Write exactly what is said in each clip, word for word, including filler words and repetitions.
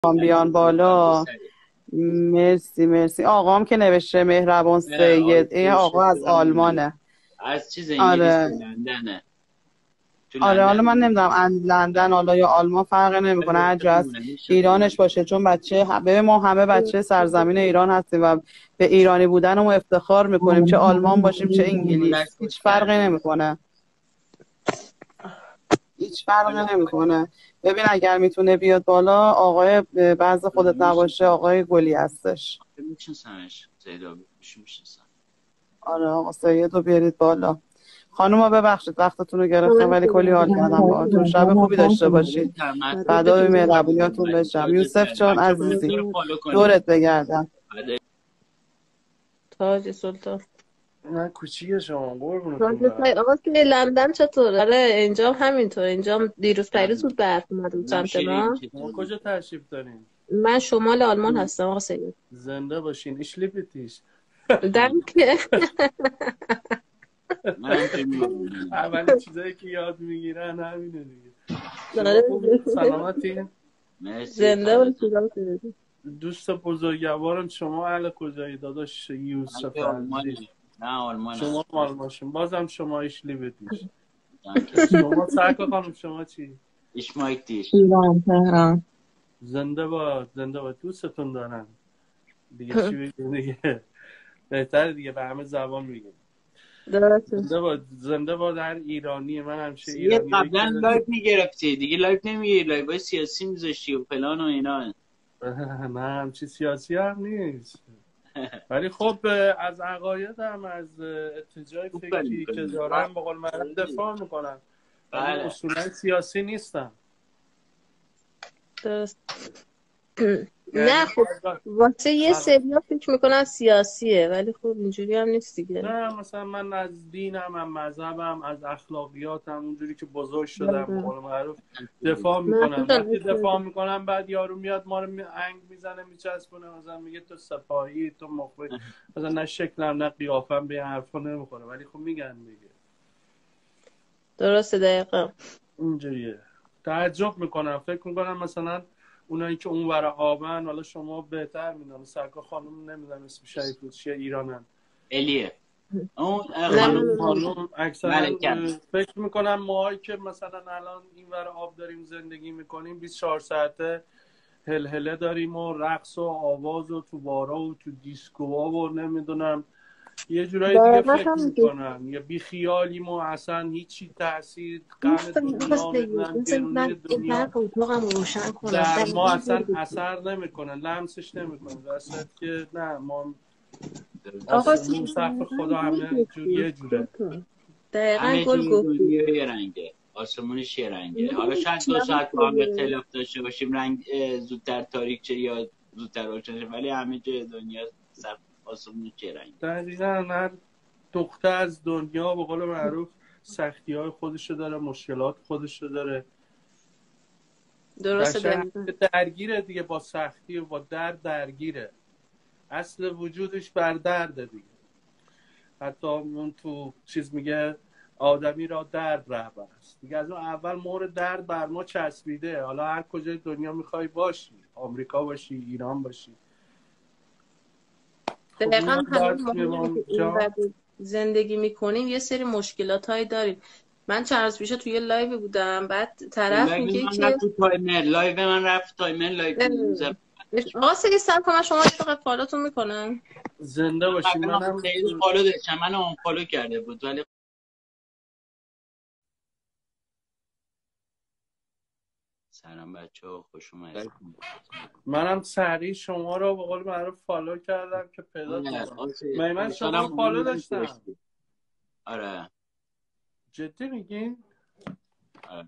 بیان بالا. مرسی مرسی. آقام که نوشته مهربان سید، این آقا از آلمانه. از چیز انگلیس آره لندنه. آره حالا من نمیدونم لندن حالا یا آلمان فرق نمیکنه، هر جا هست ایرانش باشه، چون بچه به ما همه بچه سرزمین ایران هستیم و به ایرانی بودنمون افتخار میکنیم، چه آلمان باشیم چه انگلیس، هیچ فرقی نمیکنه، هیچ فرقی نمیکنه. ببین اگر میتونه بیاد بالا، آقای بعض خودت نباشه آقای گلی هستش. میشناسمش، زیدابی میشناسم. آره آقا سید رو بیارید بالا. خانوما ببخشید وقتتون رو گرفتم ولی کلی حال کردم باهاتون. شب خوبی داشته باشید. فدای مهربونیاتون بشم. یوسف جان عزیزی دورت بگردم. تاج سلطان من کوچیک شما قربونتون برم. آقا که لندن چطوره؟ آره اینجا همینطور، اینجا دیروز پیروز بود برف اومد بود سمت ما. ما کجا تشریف داریم؟ من شمال آلمان هستم آقا سید. زنده باشین. ایشلی بیتیش دمکه اولی چیزایی که یاد میگیرن همینه دیگه. سلامتین؟ زنده باشید. دوست بزرگوارم شما اهل کجایی داداش یوسف عزیز؟ نه آلمان. شما آلمانشون بازم شما ایشلی بیتیش. شما سرکا خانم شما چی؟ ایشمایتیش. ایران تهران. زنده باد زنده باد. دوستتون دارن دیگه. چی بگیم دیگه؟ بهتره دیگه به همه زبان میگیم. زنده باد زنده باد هر ایرانی. من همیشه ایرانی قبلا لایو میگرفتی دیگه لایو نمیگیری، لایو سیاسی میذاشتی و فلان و اینا. نه همچی سیاسی هم نیست، ولی خب از عقایدم از اتجاه فکری که دارم به قول معروف دفاع میکنم، ولی اصولا سیاسی نیستم. درست. نه خب واسه یه سریا فکر میکنن سیاسیه، ولی خب اینجوری هم نیست دیگه. نه مثلا من از دینم، از مذهبم، از اخلاقیاتم اونجوری که بزرگ شدم به قول معروف دفاع میکنم. وقتی دفاع میکنم بعد یارو میاد ما رو انگ میزنه میچسبونه، مثلا میگه تو سپاهی، تو مخبر، مثلا نه شکلم نه قیافم به حرفا نمیخوره، ولی خب میگن دیگه. درسته دقیقا اینجوریه. تعجب میکنم، فکر میکنم مثلا اونایی که اونور آبن، حالا شما بهتر میدونن، سرکا خانم نمیدونم اسم شریف بود چیه، ایرانن. الیه. اون خانم خانم اکثرا فکر میکنم ماهایی که مثلا الان اینور آب داریم زندگی میکنیم بیست و چهار ساعته هلهله داریم و رقص و آواز و تو بارا و تو دیسکوها و نمیدونم یه جورایی دیگه فکر میکنم یا بی خیالیم و اصلا هیچی تاثیر قرن دنیا نمیدونم دنیا در ما اصلا اثر نمیکنه، لمسش نمیکنه، در صورت که نه ما آسمون سقف خدا همه یه جوره، دقیقا گل گفتی، یه رنگه، آسمونش یه رنگه. حالا شاید دو ساعت با هم اختلاف داشته باشیم رنگ زودتر تاریک شه یا زودتر روشن شه، ولی همه جای دنیا سقف آسمونش یه رنگه. دقیقاً هر نقطه از دنیا به قول معروف سختی های خودشو داره، مشکلات خودشو داره. درسته درگیره دیگه با سختی و با درد درگیره، اصل وجودش بر درده دیگه. حتی اون تو چیز میگه آدمی را درد رهبر است دیگه. از اون اول مهر درد بر ما چسبیده. حالا هر کجای دنیا میخوای باشی، آمریکا باشی، ایران باشی. دقیقا همین زندگی میکنیم یه سری مشکلات هایی داریم. من چند روز پیش توی لایو بودم، بعد طرف میگه که لایو من رفت تایمر لایو آقا سگی سب کنم شما فقط فالوتون میکنم. زنده باشی. منم فالو داشتم، منو اون فالو کرده بود ولی سلام بچه‌ها خوش اومدید. منم سریع شما رو به قول معروف فالو کردم که پیدا کنم. من من شما رو فالو داشتم. آره جدی میگین؟ آره.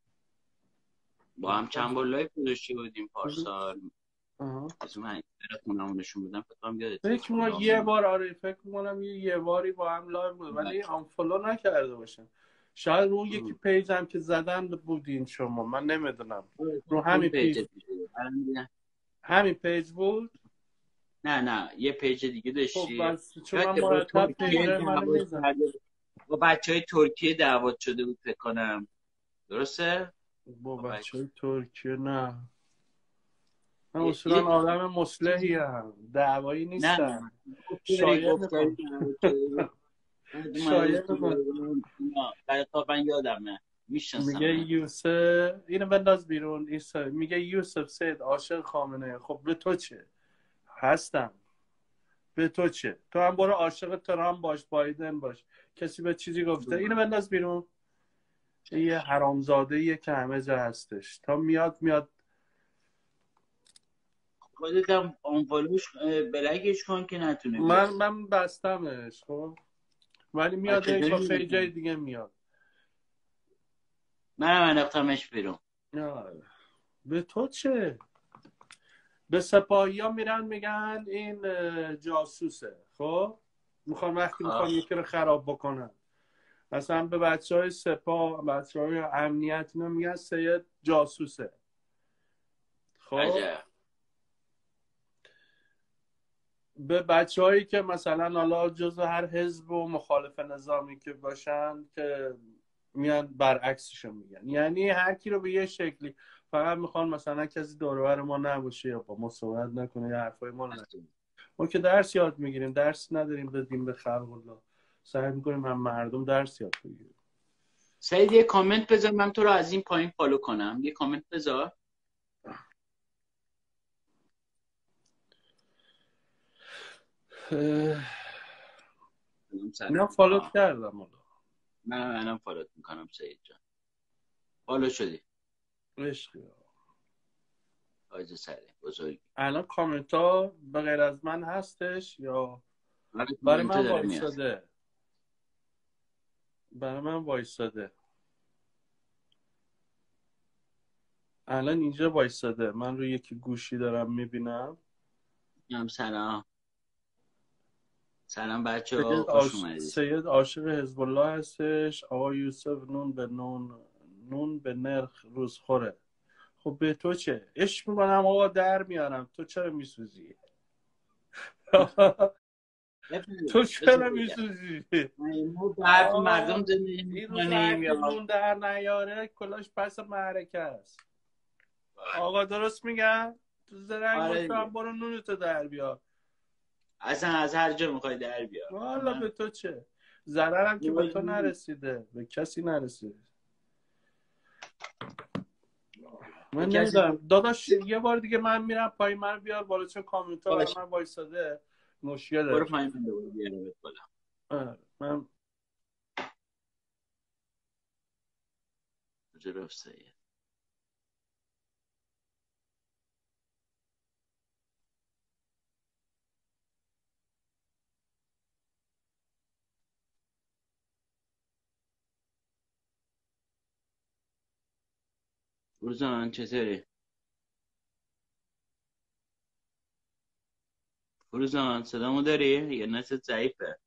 با هم چند بار لایو گذاشته بودیم پارسال. از من براتون نشون بدم فکر کنم یادت فکر کنم یه بار آره فکر کنم یه یه باری با هم لایو بود ولی آنفالو نکرده باشم. شاید رو یکی پیجم که زدن بودین شما، من نمیدونم. رو همین پیج همین پیج بود؟ نه نه یه پیج دیگه داشتی. خب بس چون من مرتب پیج منو میزنم. با بچهای ترکیه دعوت شده بود فکر کنم، درسته؟ با بچهای ترکیه نه من اصولا آدم مصلحی هم، دعوایی نیستم. شاید شاید من یادمه میشناسم. میگه یوسف اینو بنداز بیرون. ایسا میگه یوسف سید عاشق خامنه. خب به تو چه؟ هستم. به تو چه؟ تو هم برو عاشق ترامپ باش، بایدن باش. کسی به چیزی گفته؟ اینو بنداز بیرون. یه حرامزاده یه که همه جا هستش. تا میاد میاد خودتم آنفالوش بلگش کن که نتونه بیاد. من من بستمش خب، ولی میاد یک با خیلی جای دیگه میاد. من انداختمش بیرون. به تو چه؟ به سپاهی ها میرن میگن این جاسوسه. خب میخوان وقتی میخوان یکی رو خراب بکنن، مثلا به بچه های سپاه، بچه های امنیت اینا میگن سید جاسوسه. خب عجب. به بچه هایی که مثلا حالا جزو هر حزب و مخالف نظامی که باشن که میان برعکسشو میگن. یعنی هر کی رو به یه شکلی، فقط میخوان مثلا کسی دور و بر ما نباشه یا با ما صحبت نکنه یا حرفای ما نکنه. ما که درس یاد میگیریم، درس نداریم بدیم به خلق الله. سعی میکنیم هم مردم درس یاد بگیریم. سعید یه کامنت بذار، من تو رو از این پایین فالو کنم. یه کامنت بذار. نه فالو کردم. من منم فالو میکنم سعید جان. فالو شدی. عشقی. آجه سعید بزرگی. الان کامنت ها به غیر از من هستش یا برای من وایساده؟ برای من وایساده. الان اینجا وایساده. من روی یکی گوشی دارم میبینم. هم سلام. سلام بچه ها، خوش اومدید. سید عاشق حزب الله هستش. آقا یوسف نون به نون، نون به نرخ روزخوره. خب به تو چه؟ عشق میکنم آقا، در میارم. تو چرا میسوزی؟ تو چرا میسوزی؟ بعد مردم زندگی میکنیم یا نون در نیاره کلاش پس معرکه است. آقا درست میگم؟ تو زرنگ باشه هم برو نونتو در بیار. اصلا از هر جا میخوای در بیار. والا به تو چه؟ ضررم که به تو نرسیده، به کسی نرسیده. من نمیدونم داداش، یه بار دیگه من میرم پایین، من بیار بالا چون کامنت ها برای من وایساده. مشکل داره. برو پایین من دوباره بیارم بالا. من کجا رفت سید؟ فروزان چطوری؟ فروزان صدامو داری؟ یا نتت ضعیفه؟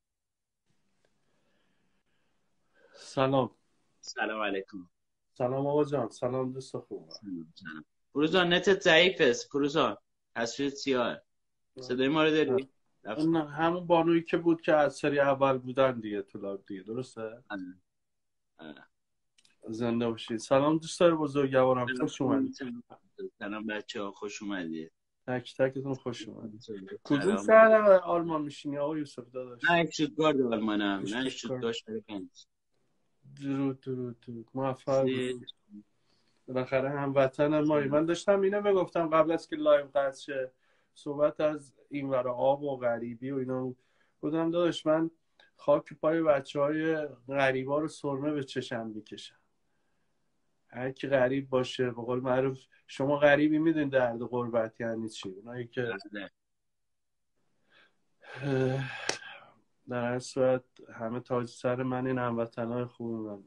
سلام. سلام علیکم. سلام آقا جان. سلام دوست خوبم. سلام سلام. فروزان نتت ضعیفه. فروزان تصویرت سیاه. صدای ما رو داری؟ نه همون بانویی که بود که از سری اول بودن دیگه تو لایو دیگه، درسته؟ آره. زنده باشید. سلام دوستان بزرگوارم، خوش اومدید. سلام بچه‌ها، خوش اومدید. تک تکتون خوش اومدید. کدوم شهر آلمان میشینی آقا یوسف داداش؟ نه اشتوتگارت آلمانم. نه اشتوتگارت. درود درود درود. موفق باشید. بالاخره هموطن مایی. من داشتم اینو میگفتم قبل از که لایو قطع شه، صحبت از این ور آب و غریبی و اینا بودم. داداش من خاک پای بچهای غریبا رو سرمه به چشم میکشم. هر کی غریب باشه، به قول معروف شما غریبی میدونید درد غربت یعنی چی. اونایی که در هر صورت همه تاج سر من، این هموطنای خوب من.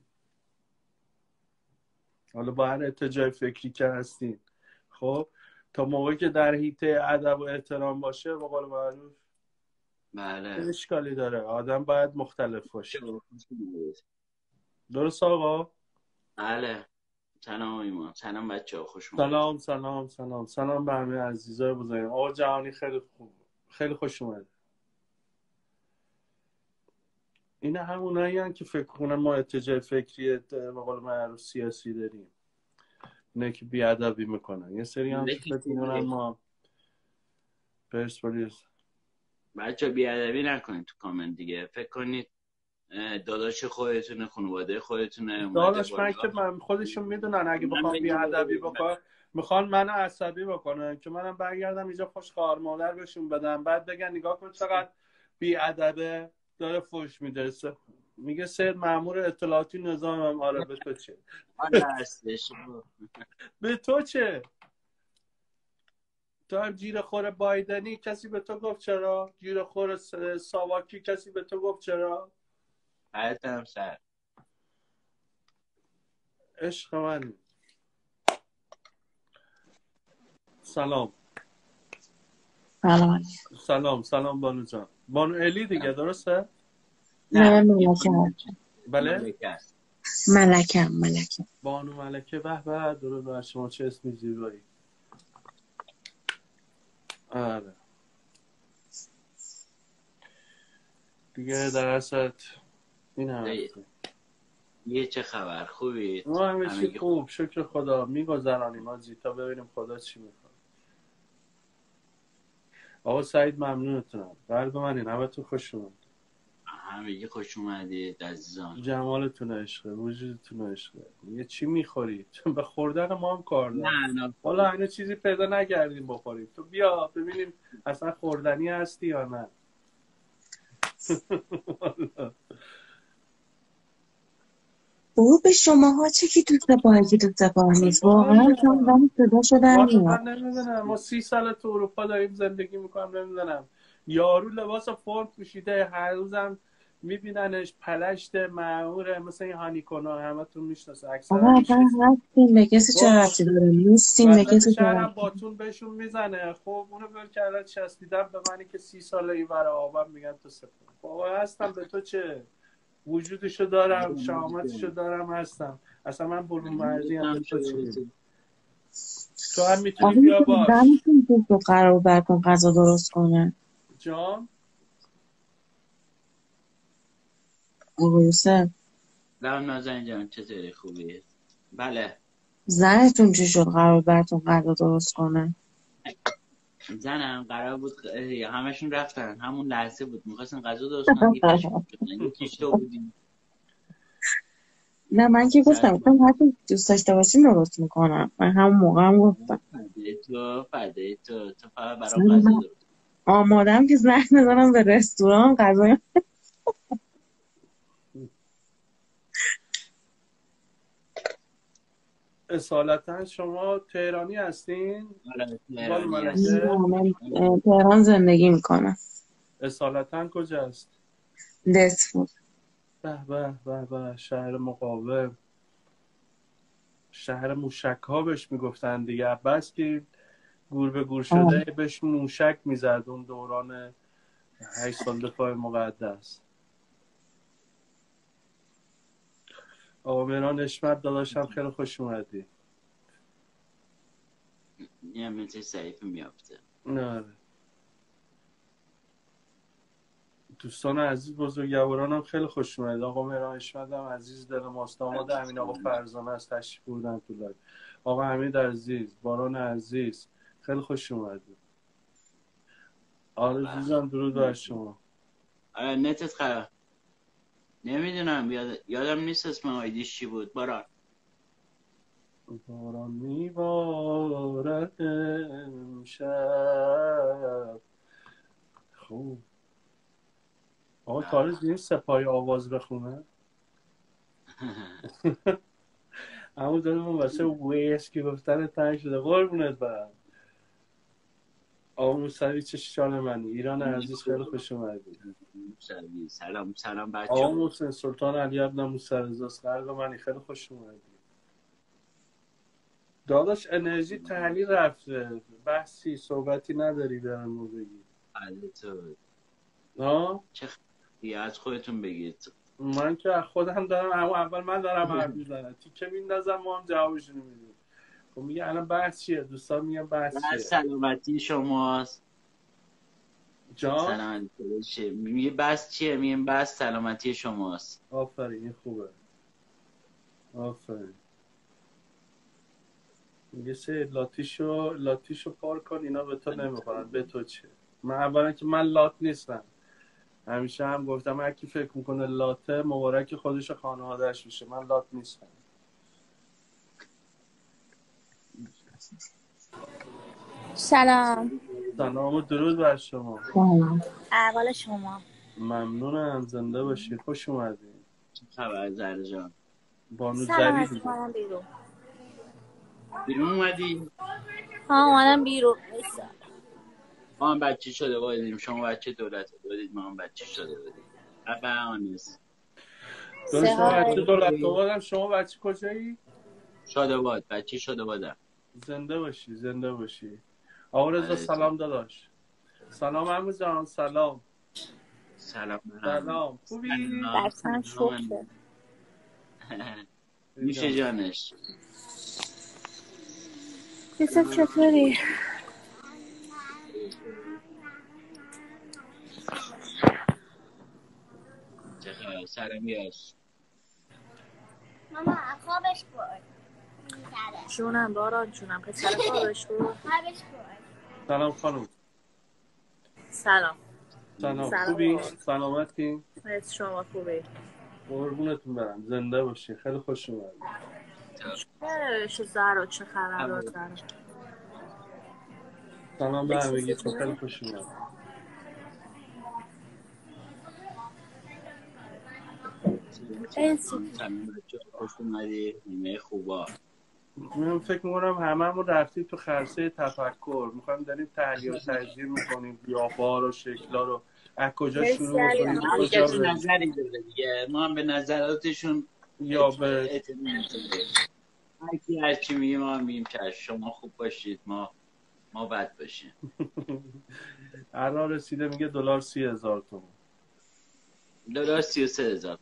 حالا با هر اتجاه فکری که هستین، خب تا موقعی که در حیطه ادب و احترام باشه، به قول معروف بله اشکالی داره. آدم باید مختلف باشه. درست آقا؟ بله. سلام ایمان. سلام بچه‌ها، خوش اومدید. سلام سلام سلام سلام به همه عزیزای بزرگم. آقا جهانی خیلی خوب، خیلی خوش اومد. این همونایی هستن که فکر کنن ما اتجاه فکری به قول معروف سیاسی داریم، نه که بی‌ادبی میکنن. یه سری هم فکر میکنن ما پرسپولیس. بچه بیادبی نکنید تو کامنت دیگه. فکر کنید داداش خودتونه، خانواده خودتونه. داداش من که من خودشون میدونن اگه بخوام بیادبی بکنم میخوان منو عصبی بکنن که منم برگردم اینجا خوش خواهر مادر بهشون بدم، بعد بگن نگاه کن چقدر بیادبه داره فوش میده. میگه سید مأمور اطلاعاتی نظامم. آره به تو چه؟ آره هستش. به تو چه؟ تو هم جیر خور بایدنی کسی به تو گفت چرا؟ جیر خور ساواکی کسی به تو گفت چرا؟ حیاتم سر عشق من. سلام سلام سلام سلام بانو جان. بانو الی دیگه درسته؟ نه ملکه. بله ملکم ملکه بانو ملکه. به به درود بر شما، چه اسمی زیبایی. آره دیگه در اصل این هم یه چه خبر خوبی؟ ما همه چی خوب شکر خدا میگذرانیم آجی تا ببینیم خدا چی میکنه. آقا سعید ممنونتونم. قلب من این همه تو خوش اومد. همه خوش اومدید عزیزان. جمالتون عشقه، وجودتون عشقه. یه چی میخورید؟ به خوردن ما هم کار دارم. والا اینو چیزی پیدا نگردیم بخوریم. تو بیا ببینیم اصلا خوردنی هستی یا نه. او به شماها چه کی دوست بازی دوست بار نیست واقعا. چون من صدا شدن من نمیدونم. ما سی سال تو اروپا داریم زندگی میکنم نمیدونم. یارو لباس فرم پوشیده هر روزم میبیننش پلشت معموره مثل این هانیکونا. همه تون میشناسه اکثر. آقا اصلا هستیم به کسی چه ربطی داره؟ نیستیم به کسی چه ربطی. باتون بهشون میزنه. خب اونو بر کردن چسبیدن به منی که سی ساله این ور آبم میگن تو سپر. بابا هستم به تو چه؟ وجودشو دارم، شامتشو دارم، هستم. اصلا من بلوم مرزی هم به تو چه؟ تو هم میتونی بیا باش. آقا میتونی تو قرار برکن غذا درست کنه جان؟ آقا یوسف لام نازنین جان چطوری خوبی؟ بله زنتون چی شد قرار براتون غذا درست کنه؟ زنم قرار بود همشون رفتن همون لحظه بود میخواستن غذا درست کنن یکیش تو بودیم. نه من که گفتم گفتم حتی دوست داشته باشین درست میکنم. من همون موقع هم گفتم فدای تو فدای تو تو فقط برام غذا درست. آمادم که زنگ بزنم به رستوران غذا. اصالتا شما تهرانی هستین؟ من تهران زندگی میکنم. اصالتا کجاست؟ دسفور. به به به به شهر مقاوم، شهر موشک ها بهش میگفتن دیگه. بس که گور به گور شده بهش موشک میزد اون دوران هشت سال دفاع مقدس. آقا مهران اشمت داداشم خیلی خوش اومدی. یه مثل سعیف میافته. نه دوستان عزیز بزرگوارانم خیلی خوش اومدید. آقا مهران اشمت هم عزیز دل ماست. داماد امین آقا فرزانه است تشریف بردن تو لایو. آقا حمید عزیز، باران عزیز خیلی خوش اومدید. آرزو جان درود بر شما. آره نتت خراب. نمیدونم یاد... یادم نیست اسم آیدیش چی بود. باران باران میبارد امشب. خوب آقا تارز نیست سپاهی آواز بخونه. اما دارم واسه ویسکی گفتن تنگ شده. قربونت برم. آقا موسوی چه شان منی. ایران عزیز خیلی خوش اومدی. سلام سلام بچه. آقا محسن سلطان علی ابن موسی رضاست. قلب منی خیلی خوش اومدی. داداش انرژی تحلیل رفته. بحثی صحبتی نداری برام رو بگی. بله تو ها؟ چه خیلی از خودتون بگید. من که خودم دارم اما اول من دارم حرف میزنم تیکه میندازم ما هم جوابشونو میدیم. خب میگه الان بحث چیه؟ دوستان میگن بحث چیه؟ سلامتی شماست. جان؟ سلامتی میگه بحث چیه؟ میگه بحث سلامتی شماست. آفرین این خوبه. آفرین. میگه سه لاتیشو لاتیشو پار کن اینا به تو نمیخورن. به تو چه؟ من اولا که من لات نیستم، همیشه هم گفتم هر کی فکر میکنه لاته مبارک خودش و خانواده‌اش میشه، من لات نیستم. سلام. سلام و درود بر شما. سلام. احوال شما؟ ممنونم، زنده باشید، خوش اومدید. چه خبر زهره جان؟ بانو سلام، زری از دیگه. اومدم بیرون. بیرون اومدی؟ ها اومدم بیرون. ایسا. ما هم بچه شده بودیم، شما بچه دولت بودید، ما هم بچه شده بودیم. ابا آنیس دو شما بچه سهال. دولت بودم، شما بچه کجایی؟ شده بود، بچه شده بودم. زنده باشی، زنده باشی. آقا رضا سلام داداش. سلام عمو جان، سلام. سلام. سلام، خوبی؟ دستم شکره. میشه جانش. کسا چطوری؟ چه خبر سرمی هست؟ ماما خوابش برد. جونم باران جونم، پسر خوابش بود. خوابش برد. سلام خانم. سلام. سلام، سلام. خوبی؟ سلامتی؟ مرسی، شما خوبی؟ قربونتون برم، زنده باشی، خیلی خوش اومدید. چه زهرا چه خبر دار زهرا؟ سلام به همگی، خیلی خوش اومدید. سلام بچه خوش اومدی، نیمه خوبا. من فکر میکنم هممون رفتیم تو خرسه تفکر، میخوایم داریم تحلیل و تجزیه میکنیم قیافه‌ها رو، شکل‌ها رو، از کجا شروع بکنیم به هر کجا کسی بریم. نظری داره دیگه، ما هم به نظراتشون یا به اعتماد داریم. هر کی هر چی میگه ما هم میگیم که شما خوب باشید، ما ما بد باشیم. الان رسیده میگه دلار سی هزار تومان. دلار سی و سه هزار.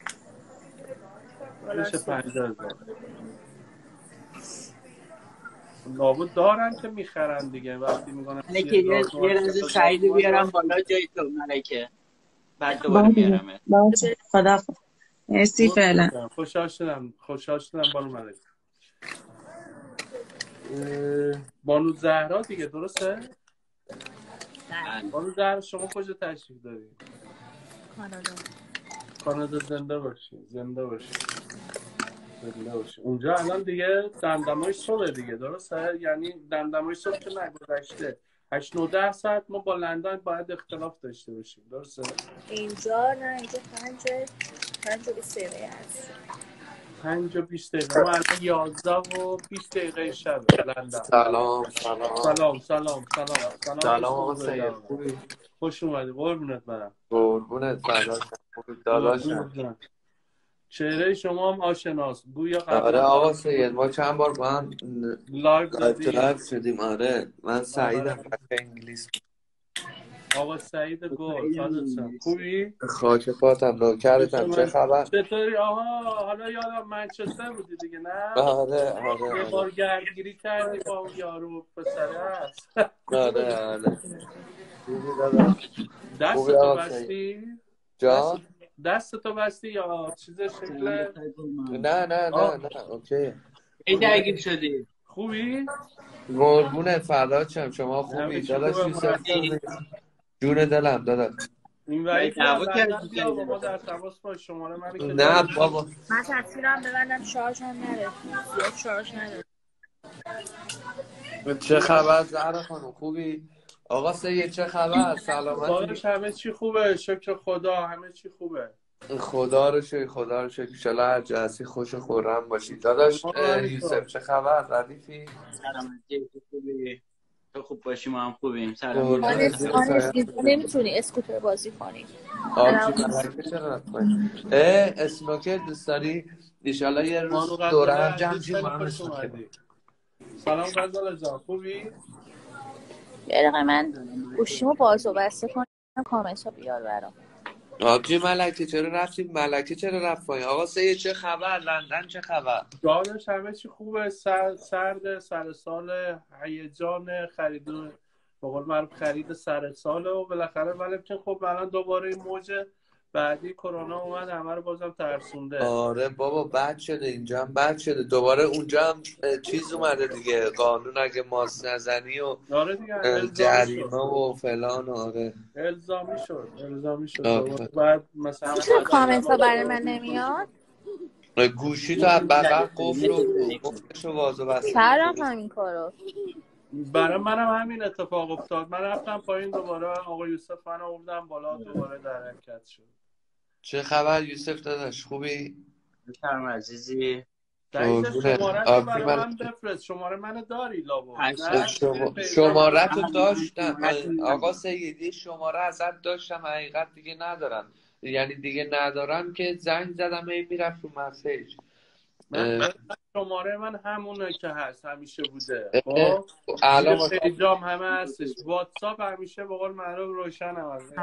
بشه پنجاه هزار. لابد دارن که میخرن دیگه، وقتی میگن سی هزار تومان. یه رنز سعیدو بیارم بالا جای تو ملکه، بعد دوباره باشه میارمه. باشه، خدا خدا. مرسی فعلا. خوشحال شدم، خوشحال شدم بانو ملک. بانو زهرا دیگه، درسته؟ بانو زهرا شما کجا تشریف دارید؟ کانادا. کانادا، زنده باشی، زنده باشی، زنده باشی. اونجا الان دیگه دمدمای صبح دیگه، درسته؟ یعنی دمدمای صبح که نگذشته، هشت نوده ساعت ما با لندن باید اختلاف داشته باشیم، درسته؟ اینجا نه، اینجا پنج پنج و بیست دقیقه هست. پنج و بیست دقیقه. ما الان یازده و بیست دقیقه شبه لندن. سلام سلام سلام سلام سلام سلام. سلام آقا سید، خوبی؟ خوش اومدی، قربونت برم. قربونت فرداشم، خوبی داداشم. چهره شما هم آشناست، گویا قبلا. آره آقا سید، ما چند بار با هم لایو لایو شدیم. آره من سعیدم، بچه انگلیس. آقا سعید گل، فداتم. خوبی؟ خاک پاتم، نوکرتم. چه خبر؟ چطوری؟ آها، حالا یادم منچستر بودی دیگه، نه؟ آره آره یه آره بار گردگیری کردی با اون یارو پسره هست. آره آره. خوبی داداش؟ دستتو بستی؟ جان؟ دستتو بستی یا چیز شکل؟ نه نه نه نه اوکی. ای درگیر شدی؟ خوبی؟ قربونت فرداشم، شما خوبی داداش؟ جون دلم داداش. این وحید لندن بیا با ما در تماس باش، شماره منو که نه بابا من تصویرم ببندم شارژ هم نره، زیاد شارژ نداره. چه خبر زهرا خانم، خوبی؟ آقا سید چه خبر؟ سلامتی؟ داداش همه چی خوبه، شکر خدا، همه چی خوبه. خدا رو شکر، خدا رو شکر. انشالله هر جا هستی خوش و خورم باشی. داداش یوسف چه خبر؟ ردیفی؟ سلامتی، خوبی؟ تو خوب باشی، ما هم خوبیم. سلام. آنس آنس نمیتونی اسکوتر بازی کنی. آبجی ملکه چرا نکنی؟ اه اسنوکر دوست داری؟ انشالله یه روز دوره هم جمع جیم با هم اسنوکر. سلام غزاله جان، خوبی؟ یه دقیقه من گوشیمو باز و بسته کنم، کامنت ها بیار برام. آبجی ملکه چرا رفتی؟ ملکه چرا رفت پایین؟ آقا سید چه خبر؟ لندن چه خبر؟ داداش همه چی خوبه، سر سرد سر سال، هیجان خرید و به قول معروف خرید سر ساله و بالاخره، ولی که خب الان دوباره این موج بعدی کرونا اومد همه رو بازم ترسونده. آره بابا بد شده، اینجا هم بد شده دوباره. اونجا هم چیز اومده دیگه، قانون اگه ماسک نزنی و آره دیگه جریمه و فلان. آره الزامی شد الزامی شد آره. دوباره. بعد مثلا چرا کامنت ها برای من نمیاد؟ گوشی تو از بغل قفل رو قفلش رو واز و بسته. چرا همین کارو؟ برای منم همین اتفاق افتاد. من رفتم پایین دوباره آقا یوسف من آوردم بالا دوباره در حرکت شد. چه خبر یوسف داداش، خوبی؟ سلام عزیزی. دقیقا شماره تو برای من... من بفرست. شماره من داری لابو؟ شما... شماره تو داشتم آقا سیدی، شماره ازت داشتم، حقیقت دیگه ندارم. یعنی دیگه ندارم که زنگ زدم هی میرفت رو مسیج. من شماره من همونه که هست، همیشه بوده. خب الان پیجام همه هستش، واتساپ همیشه به قول معروف روشن هست.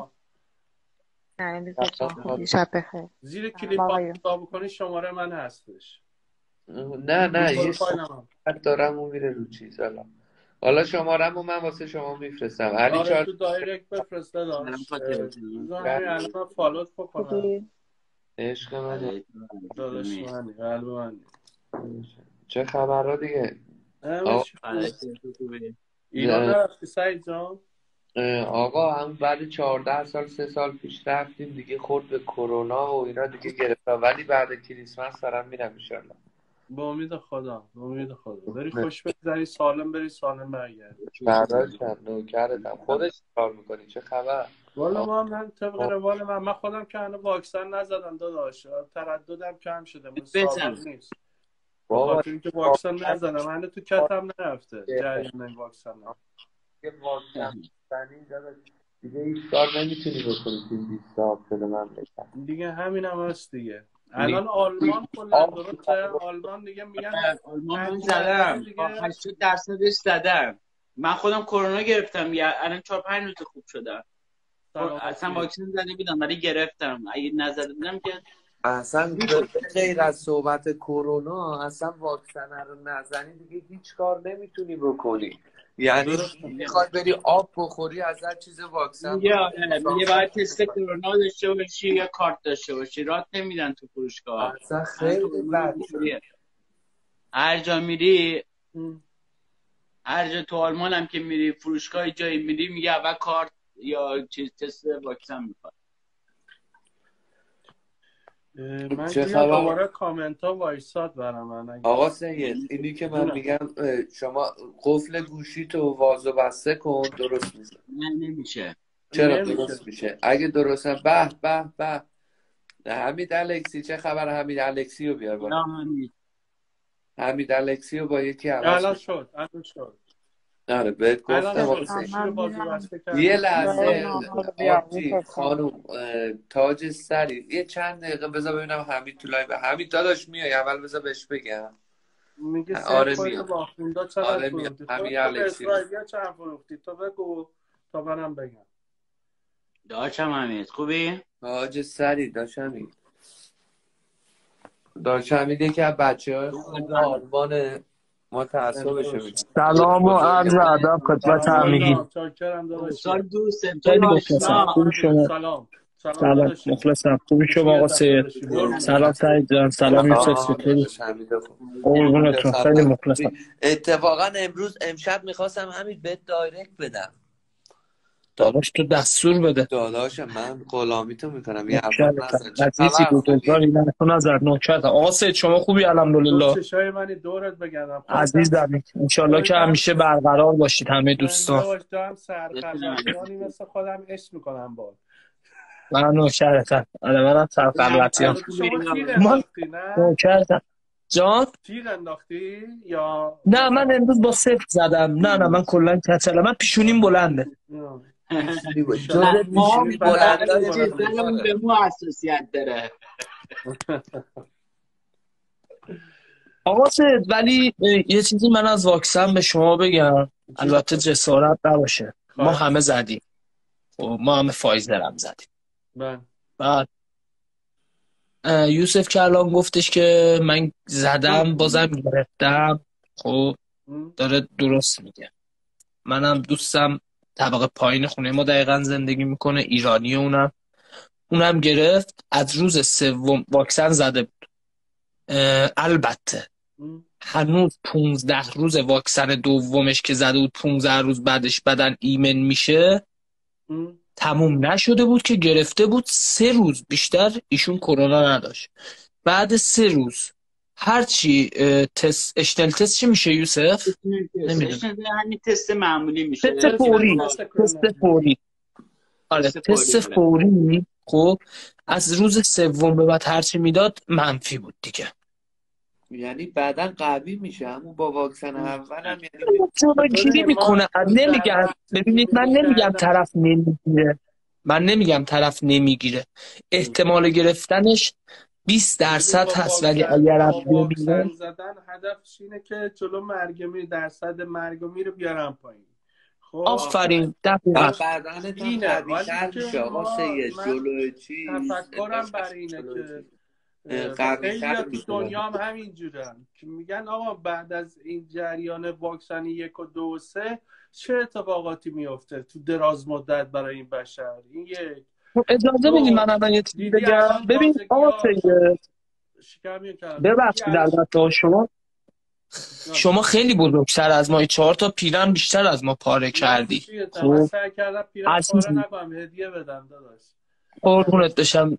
شب بخیر. زیر کلیپ ها بکنی شماره من هستش. نه نه یه شماره دارم اون میره رو چیز. الان حالا شماره مو من واسه شما میفرستم. علی آره چار تو دایرکت بفرست داداش. الان فالوت بکنم. عشق منه داداش منی، قلب منی. چه خبرها دیگه؟ ایران نرفتی سعید جان؟ آقا هم بعد چهارده سال سه سال پیش رفتیم دیگه، خورد به کرونا و اینا دیگه گرفت، ولی بعد کریسمس دارم میرم ان شاء الله. با امید خدا، با امید خدا. بری خوش بگذری، سالم بری سالم برگردی. داداشم نوکرتم. خودت کار میکنی؟ چه خبر؟ والا ما هم طبق روال من من خودم که هنوز واکسن نزدم داداش، ترددم کم شده، مستقل نیست. بابا چون که واکسن نزدم هنوز تو کتم نرفته جریان واکسن. یه واکسن زنی داداش دیگه هیچ کار نمیتونی بکنی تو بیست سال شده مملکت. دیگه همین هم هست دیگه. الان آلمان کلا درسته، آلمان دیگه میگن آلمان من زدم هشتاد درصدش زدم. من خودم کرونا گرفتم الان چهار پنج روز خوب شدم. اصلا واکسن زده بودم ولی گرفتم. اگه نزده بودم که اصلا غیر از صحبت کرونا اصلا واکسن رو نزنی دیگه هیچ کار نمیتونی بکنی. یعنی میخوای بری آب بخوری از هر چیز واکسن یا یه باید تست کرونا داشته باشی یا کارت داشته باشی، رات نمیدن تو فروشگاه. اصلا خیلی بد. هر جا میری، هر جا تو آلمان هم که میری فروشگاه جایی میری میگه اول کارت یا چیز تست واکسن میخواد. من که دوباره کامنت ها وایساد برام. من آقا سید اینی که من میگم شما قفل گوشی تو واز و بسته کن، درست میشه؟ نه نمیشه. چرا درست میشه؟ اگه درست هم به به به. حمید الکسی چه خبر؟ حمید الکسی رو بیار بالا. حمید الکسی رو با یکی عوض الان شد الان شد آره بهت گفتم. یه لحظه آبجی خانوم تاج سری یه چند دقیقه بذار ببینم حمید تو لایو. حمید داداش میای اول بذار بهش بگم. میگه آره میاد. آره میاد. حمید الکسی چند فروختی تو بگو تا منم بگم. داشتم حمید خوبی؟ تاج سری داشتم حمید داشتم حمید یکی از بچه‌های خوب آلمان ما تعصبش می‌کنیم. سلام و عرض ادب خدمت همگی. سال دوست خیلی مخلصم. خوبی شما؟ سلام. سلام مخلصم. خوبی شما آقا سید؟ سلام سعید جان. سلام یوسف سپهری. قربونتون. خیلی مخلصم. اتفاقا امروز امشب می‌خواستم همین بهت دایرکت بدم. داداش تو دستور بده. داداش من غلامی تو میکنم. یه حرف نزن. عزیزی بزرگواری من تو نظر نوکرتم. آقا سید شما خوبی الحمدلله؟ چشای منی دورت بگردم. عزیزم ان شاءالله که همیشه برقرار باشید همه دوستان. من دارم سرخلوتیانی مثل خودم عشق میکنم با. من نوکرتم. آره منم سرخلوتیام. من نوکرتم. جان؟ تیر انداختی یا نه من امروز با صفر زدم. نه نه من کلا کچلم. من پیشونیم بلنده. ما بلنده به مو حساسیت داره. آقا سید ولی یه چیزی من از واکسن به شما بگم، البته جسارت نباشه. ما همه زدیم. ما همه فایزر هم زدیم. بعد یوسف که الان گفتش که من زدم بازم گرفتم. خب داره درست میگه. منم دوستم طبقه پایین خونه ما دقیقا زندگی میکنه، ایرانی. اونم اونم گرفت، از روز سوم واکسن زده بود. البته هنوز پونزده روز واکسن دومش که زده بود، پونزده روز بعدش بدن ایمن میشه تموم نشده بود که گرفته بود. سه روز بیشتر ایشون کرونا نداشت. بعد سه روز هرچی تست اشتل تست چی میشه یوسف؟ نمیدونم. همین تست معمولی میشه. تست فوری. تست فوری. آره تست فوری. خب از روز سوم به بعد هرچی میداد منفی بود دیگه. یعنی بعدن قوی میشه همون با واکسن اول هم. یعنی جلوگیری میکنه. نمیگم ببینید من نمیگم طرف نمیگیره، من نمیگم طرف نمیگیره، احتمال گرفتنش بیست درصد هست، ولی اگر هم واکسن زدن هدفش اینه که جلو مرگ و میر، درصد مرگ و میر رو بیارن پایین. خب آفرین دقیقاً. بعدن اینه ولی که آقا سید جلوی چیز تفکرم بر اینه که خیلی تو دنیا هم همین جورن که میگن آقا بعد از این جریان واکسن یک و دو و سه چه اتفاقاتی میفته تو دراز مدت برای این بشر. این یک اجازه بدید من الان یه چیزی بگم. ببین آقا سید ببخشید البته شما شما خیلی بزرگتر از ما، چهار تا پیرن بیشتر از ما پاره کردی. خب سعی کردم پیرن پاره نکنم، هدیه بدم داداش. قربونت بشم.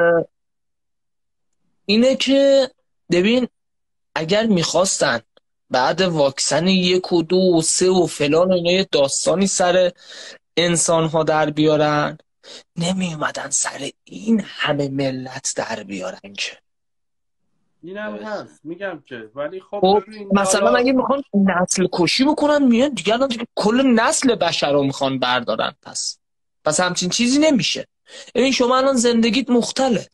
اینه که ببین اگر میخواستن بعد واکسن یک و دو و سه و فلان و اینا یه داستانی سر انسان ها در بیارن، نمی اومدن سر این همه ملت در بیارن که. این هم هست میگم که، ولی خب, خب مثلا اگه میخوان نسل کشی بکنن میان دیگه الان دیگه کل نسل بشر رو میخوان بردارن. پس پس همچین چیزی نمیشه. ببین شما الان زندگیت مختله،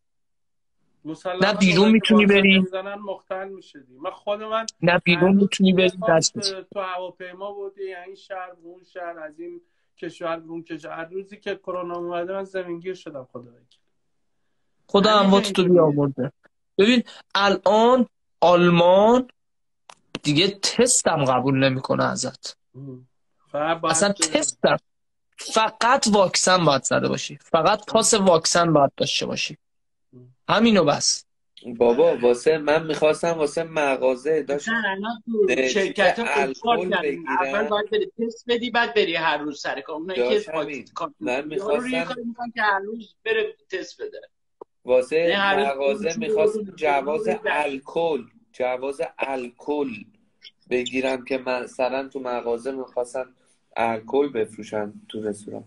نه بیرون میتونی بری، مختل میشه دی. من خود من نه بیرون میتونی بری دست تو هواپیما بودی این شهر اون شهر از این کشور اون کشور. روزی که کرونا اومده من زمینگیر شدم. خدا وکیل خدا اموات تو بیامرده. ببین الان آلمان دیگه تستم قبول نمیکنه ازت، اصلا تستم، فقط واکسن باید زده باشی، فقط پاس واکسن باید داشته باشی، همینو بس. بابا واسه من میخواستم واسه مغازه داشتم شرکت الکل بگیرم، اول باید بری تست بدی بعد بری هر روز سر کار. اونایی که من میخواستم که هر روز بره تست بده. واسه مغازه میخواستم جواز الکل جواز الکل بگیرم که مثلا تو مغازه میخواستم الکل بفروشن تو رستوران.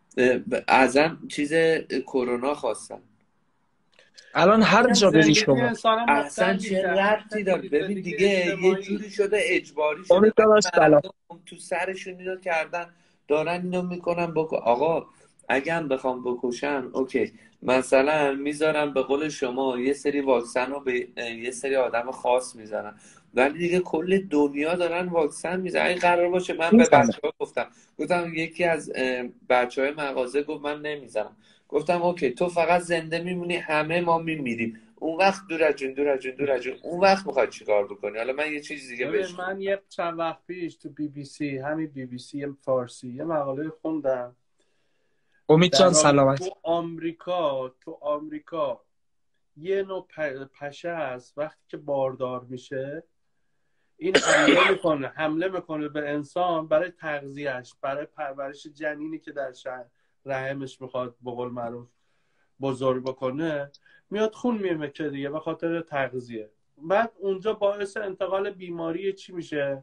ازم چیز کرونا خواستم. الان هر جا بری شما اصلا چه ربطی داره؟ ببین دیگه یه جوری شده اجباری شده تو سرشون اینو کردن دارن اینو میکنن بکن. آقا اگه هم بخوام بکشن اوکی، مثلا میذارن به قول شما یه سری واکسن رو به یه سری آدم خاص میزنن، ولی دیگه کل دنیا دارن واکسن میزنن. این قرار باشه من به بچه‌ها گفتم گفتم یکی از بچه‌های مغازه گفت من نمیزنم. گفتم اوکی تو فقط زنده میمونی، همه ما میمیریم. اون وقت دور از جون دور از جون دور از جون اون وقت میخواد چیکار بکنی؟ حالا من یه چیز دیگه بهش من یه چند وقت پیش تو بی بی سی، همین بی بی سی فارسی، یه مقاله خوندم. امید جان سلامت. تو آمریکا تو آمریکا یه نوع پشه هست وقتی که باردار میشه این حمله میکنه حمله میکنه به انسان برای تغذیهش، برای پرورش جنینی که در شهر رحمش میخواد به قول معروف بزرگ بکنه، میاد خون میمکه دیگه به خاطر تغذیه. بعد اونجا باعث انتقال بیماری چی میشه؟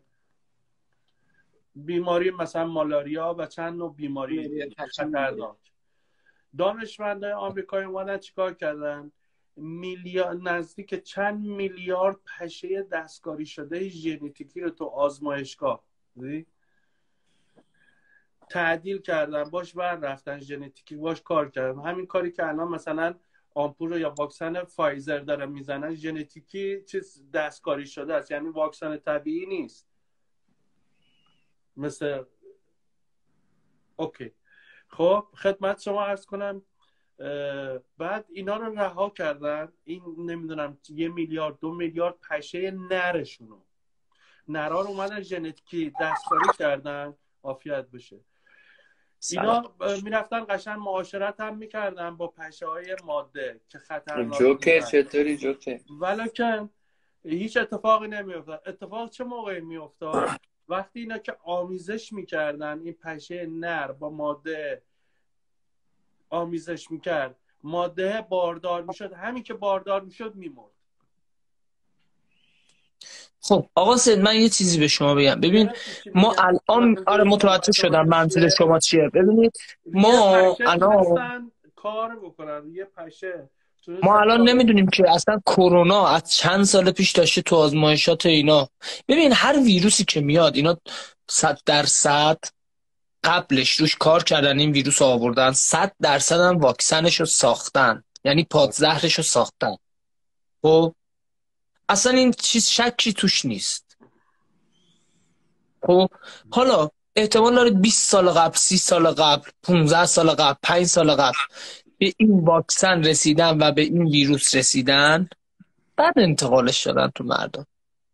بیماری مثلا مالاریا و چند نوع بیماری خطرناک. دانشمندای آمریکایی اومدن چیکار کردن؟ میلیارد نزدیک چند میلیارد پشه دستکاری شده ژنتیکی رو تو آزمایشگاه تعدیل کردن، باش بعد رفتن ژنتیکی باش کار کردن. همین کاری که الان مثلا آمپول رو یا واکسن فایزر دارن میزنن ژنتیکی چیز دستکاری شده است، یعنی واکسن طبیعی نیست. مثل اوکی خب خدمت شما عرض کنم بعد اینا رو رها کردن، این نمیدونم یه میلیارد دو میلیارد پشه نرشونو نرا رو اومدن ژنتیکی دستکاری کردن. عافیت بشه. اینا میرفتن قشنگ معاشرت هم میکردن با پشه های ماده که خطرناک جوکر چطوری جوکر؟ ولیکن هیچ اتفاقی نمیافتاد. اتفاق چه موقعی میافتاد؟ وقتی اینا که آمیزش میکردن، این پشه نر با ماده آمیزش میکرد، ماده باردار میشد، همین که باردار میشد میمرد. خب آقا سید من یه چیزی به شما بگم. ببین ما الان آره متوجه شدم منظور شما چیه. ببینید ما الان کار بکنن یه پشه ما الان نمیدونیم که اصلا کرونا از چند سال پیش داشته تو آزمایشات اینا. ببین هر ویروسی که میاد اینا صد درصد قبلش روش کار کردن، این ویروس رو آوردن، صد درصد هم واکسنش رو ساختن، یعنی پادزهرش رو ساختن. خب اصلا این چیز شکی توش نیست. خب حالا احتمال داره بیست سال قبل، سی سال قبل، پانزده سال قبل، پنج سال قبل به این واکسن رسیدن و به این ویروس رسیدن، بعد انتقالش دادن تو مردم.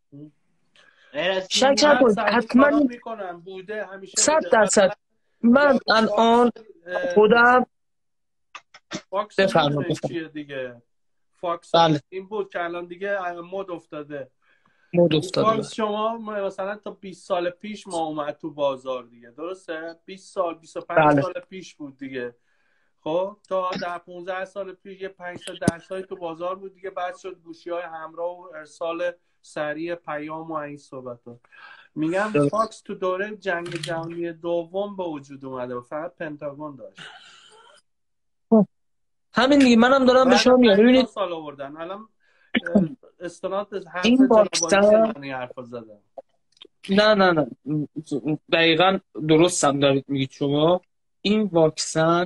شک نکنید حتما صد درصد. من الان خودم بفرمایید دیگه فاکس بله. این بود که الان دیگه مد افتاده. مد افتاده. فاکس شما مثلا تا بیست سال پیش ما اومد تو بازار دیگه، درسته؟ بیست سال بیست و پنج بله. سال پیش بود دیگه. خب تا در پانزده سال پیش یه پنج تا ده سال تو بازار بود دیگه، بعد شد گوشی‌های همراه و ارسال سریع پیام و این صحبت‌ها. میگم ده. فاکس تو دوره جنگ جهانی دوم به وجود اومده و فقط پنتاگون داشت. همین دیگه منم دارم به شما میگم. ببینید سال آوردن الان استناد حرف این واکسن حرف زدن. نه نه نه دقیقاً درست هم دارید میگید شما. این واکسن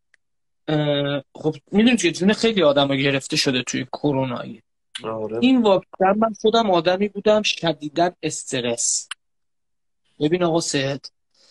خب میدونید که جون خیلی آدم‌ها گرفته شده توی کرونایی. این واکسن من خودم آدمی بودم شدیداً استرس. ببین آقا سید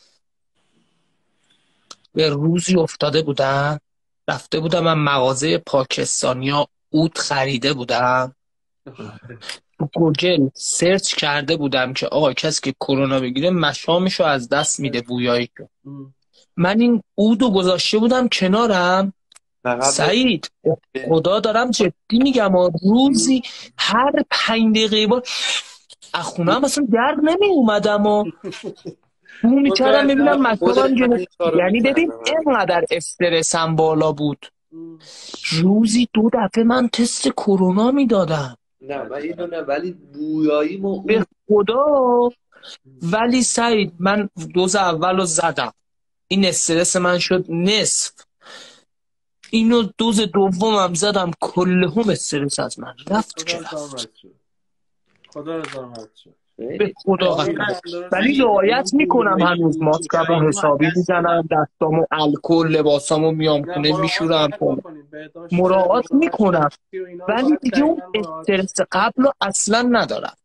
به روزی افتاده بودم، رفته بودم من مغازه پاکستانیا عود خریده بودم، تو گوگل سرچ کرده بودم که آقا کسی که کرونا بگیره مشامشو از دست میده بویایی که من این عودو گذاشته بودم کنارم. سعید خدا دارم جدی میگم روزی هر پنج دقیقه با اخونه هم اصلا درد نمی اومدم و بو میکردم ببینم مشامم جنه. یعنی ببین اینقدر استرسم بالا بود روزی دو دفعه من تست کرونا میدادم. نه من اینو نه ولی بویایی ما به خدا. ولی سعید من دوز اول رو زدم، این استرس من شد نصف. اینو دوز دومم زدم کلهم استرس از من رفت که رفت. خدا رضایت شد. به خدا قسم. ولی رعایت میکنم هنوز، ماسکمو حسابی میزنم، دستامو الکل، لباسامو میام خونه میشورم، مراعات میکنم، ولی دیگه اون استرس قبل رو اصلا ندارم.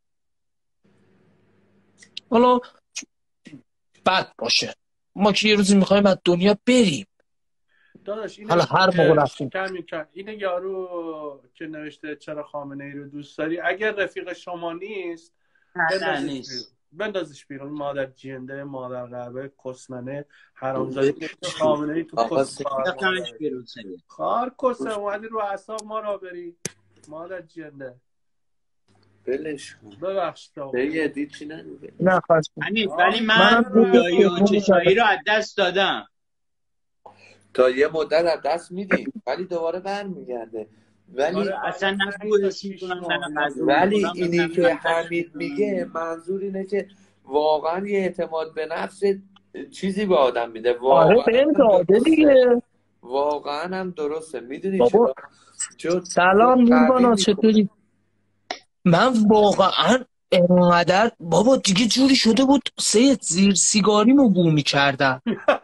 حالا بد باشه ما که یه روزی میخوایم از دنیا بریم. داداش حالا هر موقع رفتیم اینه یارو که نوشته چرا خامنه ای رو دوست داری، اگر رفیق شما نیست نیست بندازش بیرون. مادر جنده، مادر غربه، کسمنه، حرامزاده. خامنه ای تو کس خار کسه اومدی رو اعصاب ما را بری. مادر جنده بلش ببخشید دیگه دی چی نمیگه. نه خواست ولی من رویایی و چشایی رو از دست دادم. تا یه مدت از دست میدیم ولی دوباره برمیگرده. ولی اصلا نه ولی اینی که حمید میگه منظور اینه که واقعا یه اعتماد به نفس چیزی به آدم میده. واقعا آره دیگه واقعا هم درسته. میدونی چرا؟ چون سلام نوربانا چطوری؟ من واقعا انقدر بابا دیگه جوری شده بود سید زیر سیگاریمو بو میکردم.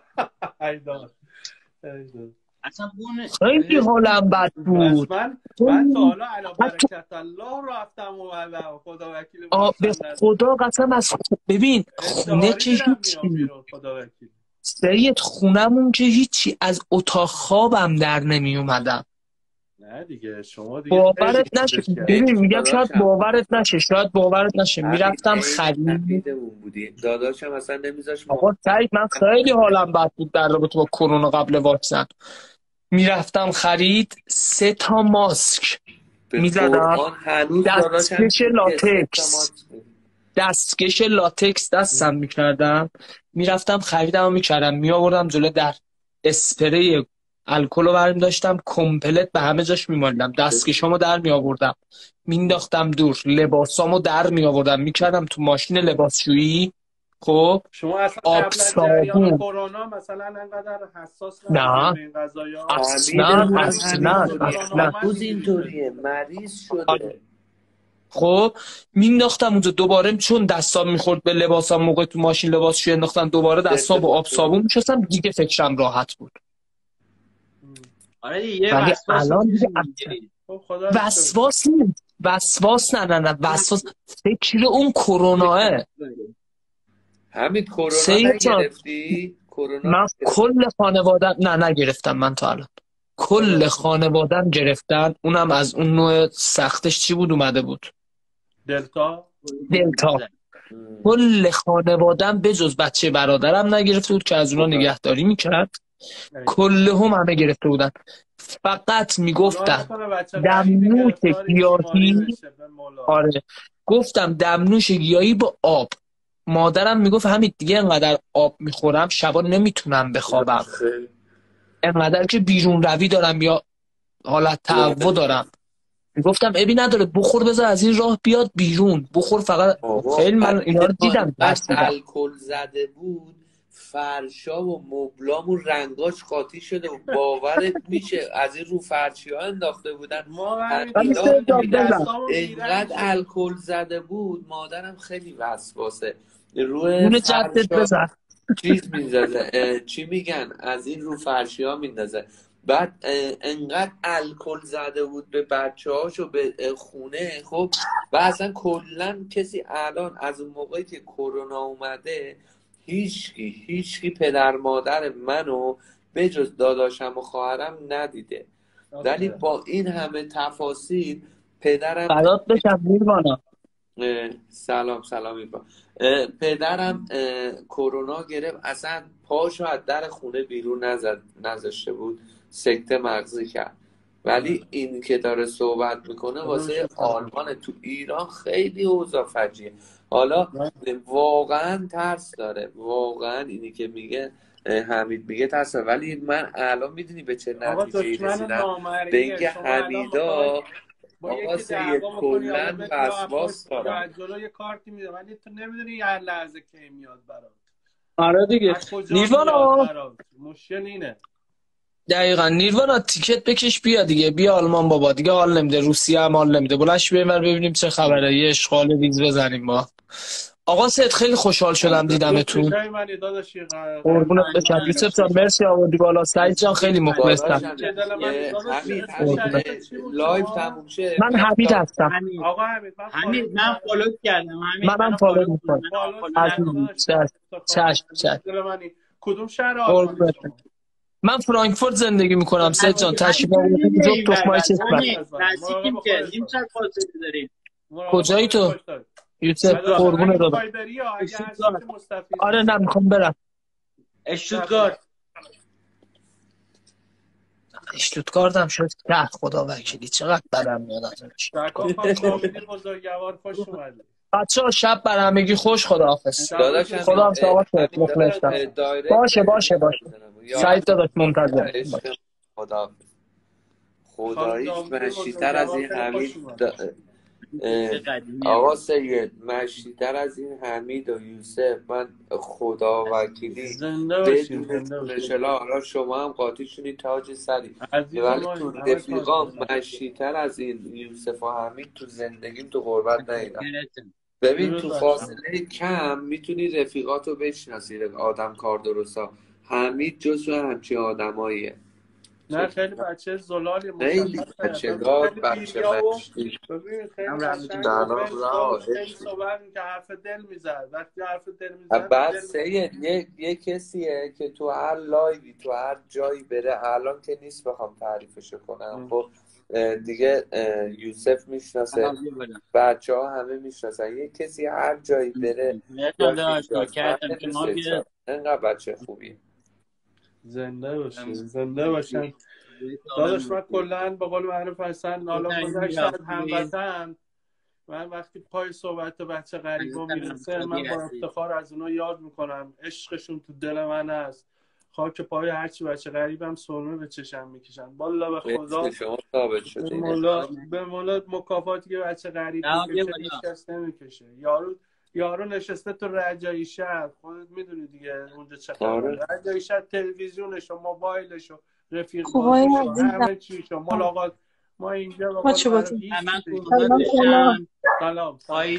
اصلا بونه خیلی حالم بد بود. من من تا حالا علی برکت الله رفتم و خدا وکیل به خدا قسم از ببین خونه که هیچی سید خونمون که هیچی، از اتاق خوابم در نمی اومدم. نه دیگه شما دیگه باورت نشه ببین میگم شاید باورت نشه شاید باورت نشه میرفتم خرید داداشم اصلا نمیذاش. آقا سعید من خیلی حالم بد بود در رابطه با کرونا قبل واکسن. میرفتم خرید سه تا ماسک میزدم، دستکش لاتکس دستکش لاتکس دستم میکردم، میرفتم خریدم و میکردم میآوردم جلو در، اسپری الکل رو برمی داشتم کمپلت به همه جاش میمالیدم، دستکشامو در میآوردم مینداختم دور، لباسامو در میآوردم میکردم تو ماشین لباسشویی. خب شما اصلا آب قبل از جریان صابون کرونا مثلا انقدر حساس نه نبودید به این قضايا؟ اصلا اصلا اصلا روز اینطوریه مریض شده. خب مینداختم اونجا دوباره، چون دستام میخورد به لباسام موقع تو ماشین لباسشویی انداختم دوباره دستام با آب صابون میشستم دیگه فکرم راحت بود. آره دیگه ولی وسواس الان دیگه وسواس نیست، وسواس نه نه نه وسواس فکر اون کروناه. همین کرونا نگرفتی؟ من کل خانوادم نه نگرفتم، من تا الان کل خانوادم گرفتن، اونم از اون نوع سختش چی بود اومده بود دلتا دلتا کل خانوادم بجز بچه برادرم نگرفته بود که از اونا نگهداری میکرد، کل هم همه گرفته بودن. فقط میگفتن دمنوش گیاهی، آره گفتم دمنوش گیاهی با آب. مادرم میگفت همین دیگه انقدر آب میخورم شبا نمیتونم بخوابم، انقدر که بیرون روی دارم یا حالت تهوع دارم. میگفتم ابی نداره بخور بذار از این راه بیاد بیرون بخور فقط. خیلی من اینا رو دیدم بس الکل زده بود فرشا و مبلام و رنگاش قاطی شده و باورت میشه از این رو فرشی ها انداخته بودن اینقدر الکل زده بود. مادرم خیلی وسواسه روی فرشا چیز میندازه چی میگن از این رو فرشی ها میندازه. بعد انقدر الکل زده بود به بچه هاشو به خونه. خب و اصلا کلن کسی الان از اون موقعی که کرونا اومده هیچکی هیچکی پدر مادر منو به جز داداشم و خواهرم ندیده، ولی با این همه تفاصیل پدرم برات بشم میروانا سلام سلام ایبا. پدرم کرونا گرفت اصلا پاشو از در خونه بیرون نزد نذاشته بود، سکته مغزی کرد. ولی این که داره صحبت میکنه واسه آلمان، تو ایران خیلی اوضاع فجیعه. حالا واقعا ترس داره، واقعا اینی که میگه حمید میگه ترس داره. ولی من الان میدونی به چه نتیجه رسیدم؟ به اینکه حمیدا آقا سید کلن وسواس دارم جلوی کارتی میده ولی تو نمیدونی هر لحظه که میاد برات. آره دیگه نیروانا مشکل اینه. دقیقا نیروانا تیکت بکش بیا دیگه، بیا آلمان بابا دیگه حال نمیده، روسیه هم حال نمیده، بلنش بریم ببینیم چه خبره، یه اشغال ریز بزنیم با آقا سید. خیلی خوشحال شدم دیدمتون، قربونت بشم. یوسف جان مرسی آوردی بالا، سعید جان خیلی مخلصم. لایو تموم شه من حمید هستم. آقا حمید من فالو کردم، منم فالو میکنم. چشم چشم. کدوم شهر آلمان؟ من فرانکفورت زندگی میکنم. سید جان تشریف آوردید اینجا تخمای چشم. نزدیکیم که این چقدر فاصله داریم. کجایی تو؟ یوسف قربون دادم. آره نه میخوام برم اشتوتگارت. اشتوتگارت هم شد که خدا وکیلی چقدر بدم میاد از بچه ها. شب بر همگی خوش، خداحافظ. خدا هم سلامت کنید، مخلصم. باشه باشه باشه سعید داداش منتظر خداحافظ. خداییش مشیتر از این حمید آقا سید مشیتر از این حمید و یوسف من خدا وکیلی بدون شلا. حالا شما هم قاطی شونید تاج سری، ولی تو رفیقام مشیتر از این یوسف و حمید تو زندگیم تو غربت ندیدم. ببین تو فاصله کم میتونی رفیقاتو بشناسی، آدم کار درستا. حمید جزو همچین آدماییه. نه خیلی بچه زلالی، خیلی بچه دار، بچه مشتی. ببین خیلی خیلی صحبت که حرف دل میزد، وقتی حرف دل میزد بعد سید یه, یه کسیه که تو هر لایوی تو هر جایی بره، الان که نیست بخوام تعریفشو کنم، خب دیگه یوسف میشناسه، بچه ها همه میشناسن. یه کسی هر جایی بره اینقدر بچه خوبی. زنده باشه زنده باشن داداش. من کلن به قول معروف هستن حالا گذاشتن هموطن. من وقتی پای صحبت بچه غریبا میرسه من با افتخار از اونا یاد میکنم. عشقشون تو دل من هست. خاک پای هرچی بچه غریبم سرمه به چشم میکشن. والا به خدا به مولا به مولا مکافاتی که بچه غریب میکشه هیچ کس نمیکشه. یارو یارو نشسته تو رجایی شهر، خودت میدونی دیگه اونجا چه خبره. رجایی شهر تلویزیونش و موبایلش و رفیق بازیش و همه چیش و ملاقات. ما اینجا با قول معروف سلام سلام پایی